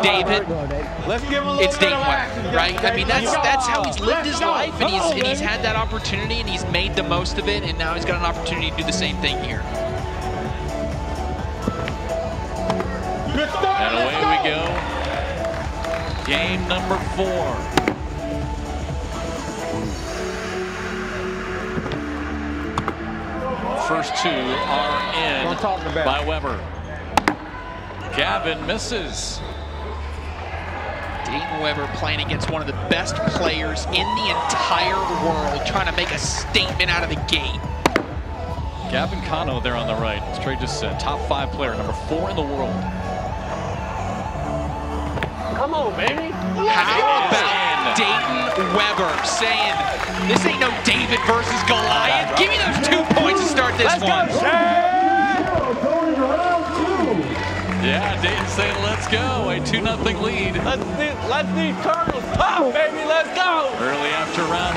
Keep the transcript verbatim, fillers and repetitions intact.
David, Let's give him a little it's bit Dayton of Webber, action. right? I mean, that's that's how he's lived his Let's go. life, and he's Come on, and he's baby. had that opportunity, and he's made the most of it, and now he's got an opportunity to do the same thing here. And away we go. Game number four. First two are in by Webber. Gavin misses. Dayton Webber playing against one of the best players in the entire world, trying to make a statement out of the gate. Gavin Cano there on the right. As Trey just said, top five player, number four in the world. Come on, baby. How about Dayton Webber saying, this ain't no David versus Goliath. Give me those two points to start this one. Yeah, Dayton saying let's go. A two nothing lead. Let's, let's these turtles pop, baby. Let's go. Early after round.